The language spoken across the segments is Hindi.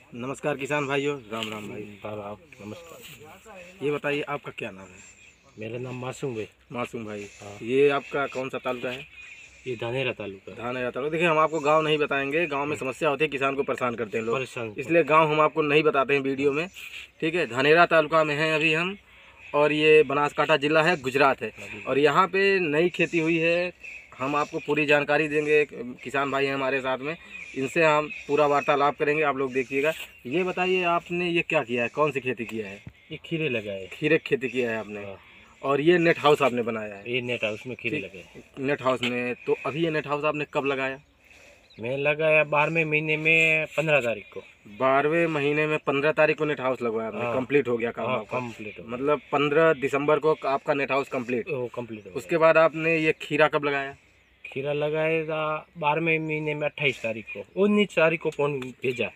नमस्कार किसान भाइयों, राम राम भाई। आप नमस्कार। ये बताइए आपका क्या नाम है? मेरा नाम मासूम भाई। मासूम भाई। हाँ। ये आपका कौन सा तालुका है? ये धानेरा तालुका। धानेरा तालुका। देखिए, हम आपको गांव नहीं बताएंगे, गांव में समस्या होती है, किसान को परेशान करते हैं लोग, परेशान इसलिए गांव हम आपको नहीं बताते हैं वीडियो में। ठीक है, धानेरा तालुका में हैं अभी हम, और ये बनासकांठा जिला है, गुजरात है। और यहाँ पे नई खेती हुई है, हम आपको पूरी जानकारी देंगे। किसान भाई हैं हमारे साथ में, इनसे हम पूरा वार्तालाप करेंगे, आप लोग देखिएगा। ये बताइए आपने ये क्या किया है, कौन सी खेती किया है? ये खीरे लगाए। खीरे की खेती किया है आपने। हाँ। और ये नेट हाउस आपने बनाया है? ये नेट हाउस में खीरे लगाए। नेट हाउस में। तो अभी ये नेट हाउस आपने कब लगाया? मैं लगाया 12वें महीने में 15 तारीख को। 12वें महीने में 15 तारीख को नेट हाउस लगवाया आपने। हाँ। कंप्लीट हो गया काम हाँ, आपका? कंप्लीट हो गया। मतलब 15 दिसंबर को आपका नेट हाउस कंप्लीट? वो कंप्लीट हो गया। उसके बाद आपने ये खीरा कब लगाया? खीरा लगाया था 12वें महीने में 28 तारीख को। 19 तारीख को फोन भेजा।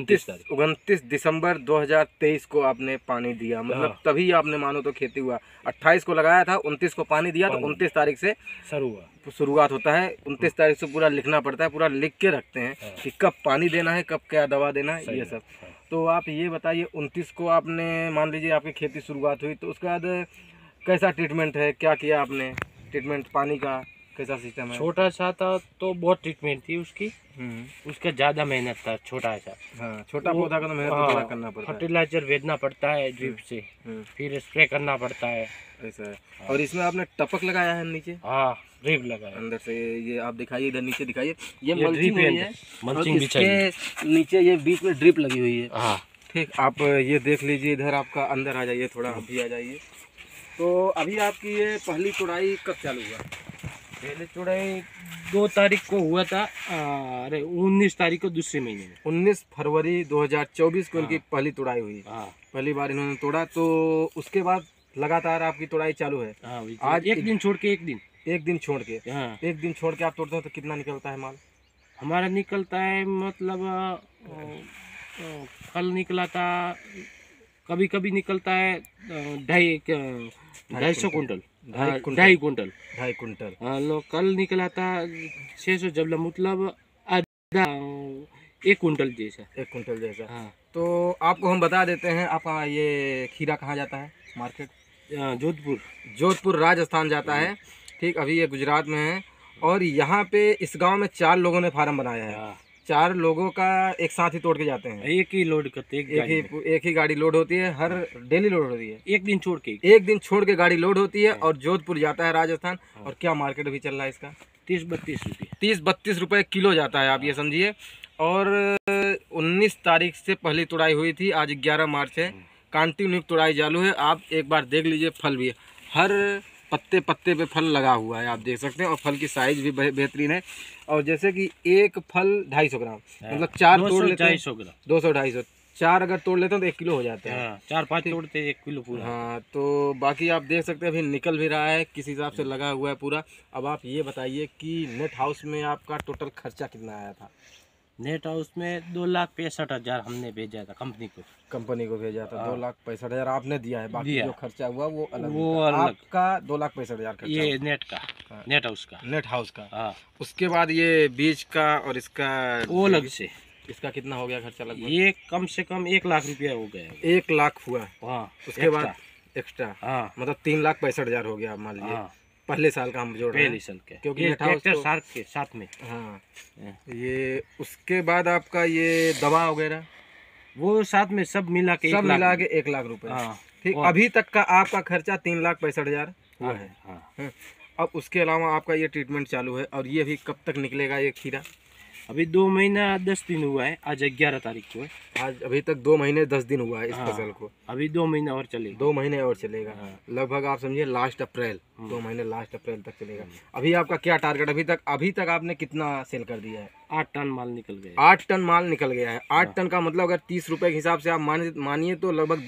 29 दिसंबर 2023 को आपने पानी दिया, मतलब हाँ। तभी आपने मानो तो खेती हुआ। 28 को लगाया था, 29 को पानी दिया, तो 29 तारीख से शुरुआत होता है। 29 तारीख से पूरा लिखना पड़ता है, पूरा लिख के रखते हैं कि कब पानी देना है, कब क्या दवा देना है, ये सब। तो आप ये बताइए, 29 को आपने मान लीजिए आपकी खेती शुरुआत हुई, तो उसके बाद कैसा ट्रीटमेंट है, क्या किया आपने? ट्रीटमेंट पानी का कैसा सिस्टम है? छोटा सा था तो बहुत ट्रीटमेंट थी उसकी। उसका ज़्यादा मेहनत था छोटा सा। हाँ, छोटा पौधा का तो मेहनत थोड़ा करना पड़ता है। फर्टिलाइजर भेजना पड़ता है ड्रिप से, फिर स्प्रे करना पड़ता है। ऐसा है। और इसमें आपने टपक लगाया है नीचे? हाँ, ड्रिप लगाया अंदर से। ये आप दिखाइए, इधर नीचे दिखाइए, ये ड्रिप मल्चिंग है, मल्चिंग बिछाई है। नीचे ये बीच में ड्रिप लगी हुई है। हाँ, ठीक, आप ये देख लीजिए। इधर आपका अंदर आ जाइए, थोड़ा अभी आ जाइए। तो अभी आपकी ये पहली तुड़ाई कब चालू हुआ? पहले चुड़ाई 2 तारीख को हुआ था। अरे 19 तारीख को दूसरे महीने में। 19 फरवरी 2024 को इनकी पहली तुड़ाई हुई। हाँ। पहली बार इन्होंने तोड़ा, तो उसके बाद लगातार आपकी तुड़ाई चालू है? हाँ, आज एक दिन छोड़ के एक दिन। एक दिन छोड़ के? हाँ। एक दिन छोड़ के आप तोड़ते हो तो कितना निकलता है माल? हमारा निकलता है मतलब कल निकला था, कभी कभी निकलता है 250 कुंटल। 2.5 कुंटल। 2.5 कुंटल। हाँ, कल निकला था 600 जबला, मतलब आधा 1 कुंटल जैसा। 1 कुंटल जैसा। हाँ। तो आपको हम बता देते हैं, आपका ये खीरा कहाँ जाता है मार्केट? जोधपुर। जोधपुर राजस्थान जाता है। ठीक, अभी ये गुजरात में है। और यहाँ पे इस गांव में 4 लोगों ने फार्म बनाया है। 4 लोगों का एक साथ ही तोड़ के जाते हैं। एक ही लोड करते हैं। एक ही गाड़ी लोड होती है, हर डेली लोड होती है। एक दिन छोड़ के गाड़ी लोड होती है, और जोधपुर जाता है राजस्थान। और क्या मार्केट अभी चल रहा है इसका? 30-32 रुपये। 30-32 रुपये किलो जाता है, आप ये समझिए। और 19 तारीख से पहली तुड़ाई हुई थी, आज 11 मार्च है। कंटिन्यू तुड़ाई चालू है। आप एक बार देख लीजिए, फल भी है, हर पत्ते पत्ते पे फल लगा हुआ है, आप देख सकते हैं। और फल की साइज भी बेहतरीन है। और जैसे कि एक फल 250 ग्राम, मतलब 4 तोड़ लेते हैं 200-250। 4 अगर तोड़ लेते हैं तो 1 किलो हो जाता है। 4-5 तोड़ते 1 किलो पूरा। हाँ, तो बाकी आप देख सकते हैं, अभी निकल भी रहा है, किस हिसाब से लगा हुआ है पूरा। अब आप ये बताइए कि नेट हाउस में आपका टोटल खर्चा कितना आया था? नेट हाउस में 2,65,000 हमने भेजा था कंपनी को भेजा था। 2,65,000 आपने दिया है, बाकी जो खर्चा हुआ वो अलग। आपका 2,65,000 खर्चा ये नेट का। हाँ। नेट हाउस का। हाँ। उसके बाद ये बीज का और इसका वो अलग से। इसका कितना हो गया खर्चा लगभग? ये कम से कम 1 लाख रुपया हो गया। 1 लाख हुआ। हाँ। उसके बाद एक्स्ट्रा। हाँ, मतलब 3,65,000 हो गया मान लीजिए। हाँ। पहले साल का हम जोड़ रहे हैं, पहले साल के, क्योंकि ट्रैक्टर के साथ में। हाँ। ये उसके बाद आपका ये दवा वगैरह वो साथ में सब मिला के 1 लाख रुपए। हाँ। ठीक, अभी तक का आपका खर्चा 3,65,000 हुआ है। हाँ। अब उसके अलावा आपका ये ट्रीटमेंट चालू है। और ये अभी कब तक निकलेगा ये खीरा? अभी 2 महीना 10 दिन हुआ है, आज 11 तारीख को है। आज अभी तक 2 महीने 10 दिन हुआ है इस फसल को। अभी 2 महीने और चलेगा। 2 महीने और चलेगा। लगभग आप समझिए लास्ट अप्रैल, 2 महीने लास्ट अप्रैल तक चलेगा। अभी आपका क्या टारगेट? अभी तक आपने कितना सेल कर दिया है? 8 टन माल निकल गया। 8 टन माल निकल गया है। 8 टन का मतलब अगर 30 रुपए के हिसाब से आप मानिए तो लगभग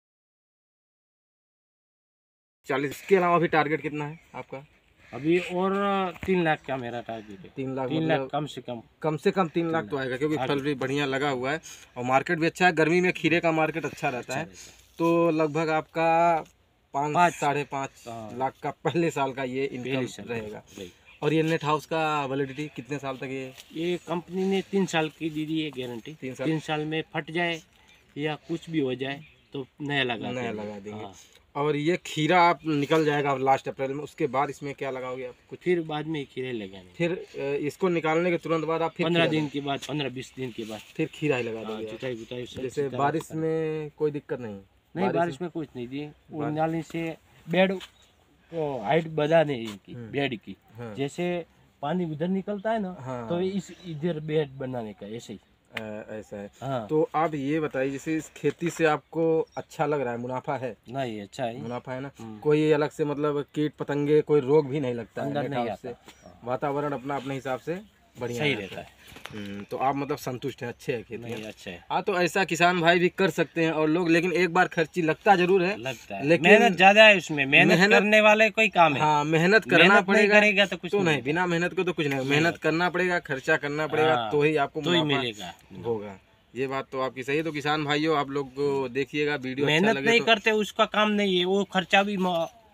2,40,000। इसके अलावा अभी टारगेट कितना है आपका? अभी और 3 लाख का मेरा टारगेट है। 3 लाख? 3 लाख कम से कम 3 लाख तो आएगा, क्योंकि फल भी बढ़िया लगा हुआ है और मार्केट भी अच्छा है। गर्मी में खीरे का मार्केट अच्छा रहता है। तो लगभग आपका 5-5.5 लाख का पहले साल का ये इनकम रहेगा। और ये नेट हाउस का वैलिडिटी कितने साल तक ये कंपनी ने 3 साल की दी है गारंटी। 3 साल में फट जाए या कुछ भी हो जाए तो नया लगा देंगे। हाँ। और ये खीरा आप निकल जाएगा लास्ट अप्रैल में, उसके बाद इसमें क्या लगाओगे आप? कुछ फिर बाद में खीरे लगाने। फिर इसको निकालने के तुरंत बाद आप फिर 15 दिन के बाद 15-20 दिन के बाद फिर खीरा ही लगा दोगे? जुताई बुताई जैसे बारिश में कोई दिक्कत नहीं? नहीं, बारिश में कुछ नहीं दी। नाली से बेड को हाइट बढ़ाने की, बेड की। हाँ। जैसे पानी उधर निकलता है ना, हाँ। तो इस इधर बेड बनाने का ऐसे ही। ऐसा है। हाँ। तो आप ये बताइए, जैसे इस खेती से आपको अच्छा लग रहा है, मुनाफा है? नहीं, अच्छा है, मुनाफा है ना। कोई अलग से मतलब कीट पतंगे कोई रोग भी नहीं लगता अंदर है नहीं आता। वातावरण अपना अपने हिसाब से बढ़िया सही रहता है। तो आप मतलब संतुष्ट हैं? अच्छे है खेती? नहीं, अच्छा है। हाँ, तो ऐसा किसान भाई भी कर सकते हैं और लोग, लेकिन एक बार खर्ची लगता जरूर है, लगता है, लेकिन मेहनत ज्यादा है उसमें। मेहनत करने वाले कोई काम है। हाँ, मेहनत करना पड़ेगा, करेगा तो कुछ तो नहीं, बिना मेहनत को तो कुछ नहीं। मेहनत करना पड़ेगा, खर्चा करना पड़ेगा, तो ही आपको मिलेगा होगा। ये बात तो आपकी सही है। तो किसान भाइयों, आप लोग देखिएगा वीडियो, मेहनत नहीं करते उसका काम नहीं है, वो खर्चा भी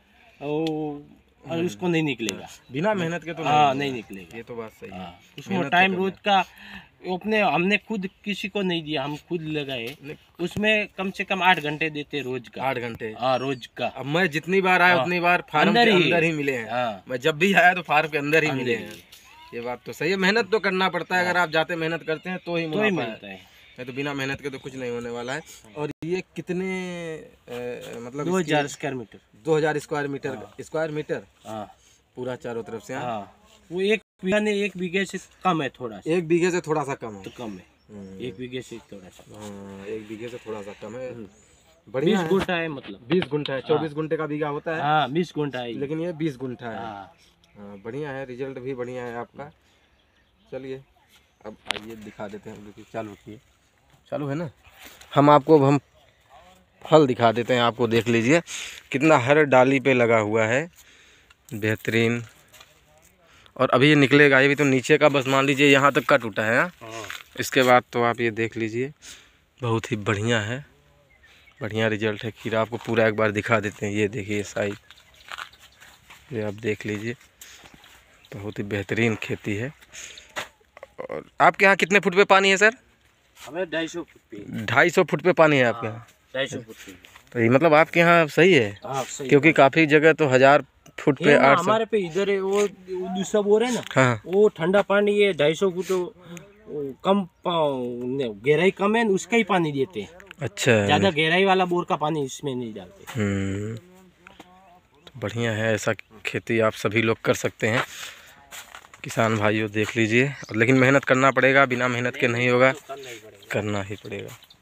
और उसको नहीं निकलेगा। बिना मेहनत के तो नहीं निकलेगा। ये तो बात सही है। उसमें टाइम रोज का अपने हमने खुद किसी को नहीं दिया, हम खुद लगाए। उसमें कम से कम 8 घंटे देते रोज का। 8 घंटे? रोज का। अब मैं जितनी बार आया उतनी बार फार्म के अंदर ही मिले हैं। मैं जब भी आया तो फार्म के अंदर ही मिले हैं। ये बात तो सही है, मेहनत तो करना पड़ता है। अगर आप जाते मेहनत करते हैं तो ही मिलता है, नहीं तो बिना मेहनत के तो कुछ नहीं होने वाला है। और ये कितने मतलब 2000 स्क्वायर मीटर? 2000 स्क्वायर मीटर पूरा चारों तरफ से? वो 1 बीघे से कम है थोड़ा सा। 1 बीघे से थोड़ा सा कम है? तो कम है, 1 बीघे से थोड़ा सा। 1 बीघे से थोड़ा सा कम है। बढ़िया 20 गुंठा है, मतलब 20 गुंठा है। 24 गुंठे का बीघा होता है। 20 गुंठा है, लेकिन ये 20 गुंठा है। बढ़िया है, रिजल्ट भी बढ़िया है आपका। चलिए अब आइए दिखा देते हैं। देखिए, चालू किए, चालू है ना। हम फल दिखा देते हैं आपको, देख लीजिए कितना हर डाली पे लगा हुआ है, बेहतरीन। और अभी ये निकलेगा, ये भी तो नीचे का बस मान लीजिए यहाँ तक का टूटा है। इसके बाद तो आप ये देख लीजिए, बहुत ही बढ़िया है, बढ़िया रिजल्ट है। खीरा आपको पूरा एक बार दिखा देते हैं। ये देखिए साइज, ये आप देख लीजिए, बहुत ही बेहतरीन खेती है। और आपके यहाँ कितने फुट पे पानी है सर? हमें 250 फुट पे। 250 फुट पे पानी है आपके यहाँ? 250 फुट पे। तो ये मतलब आपके यहाँ सही है। सही क्योंकि काफ़ी जगह तो 1000 फुट पे 800। हमारे पे इधर है, वो दूसरा बोर है ना। हाँ, वो ठंडा पानी है। 250 फुट कम गहराई कम है, उसका ही पानी देते हैं। अच्छा, ज्यादा गहराई वाला बोर का पानी इसमें नहीं डालते। तो बढ़िया है, ऐसा खेती आप सभी लोग कर सकते हैं किसान भाइयों, देख लीजिए। लेकिन मेहनत करना पड़ेगा, बिना मेहनत के नहीं होगा, करना ही पड़ेगा।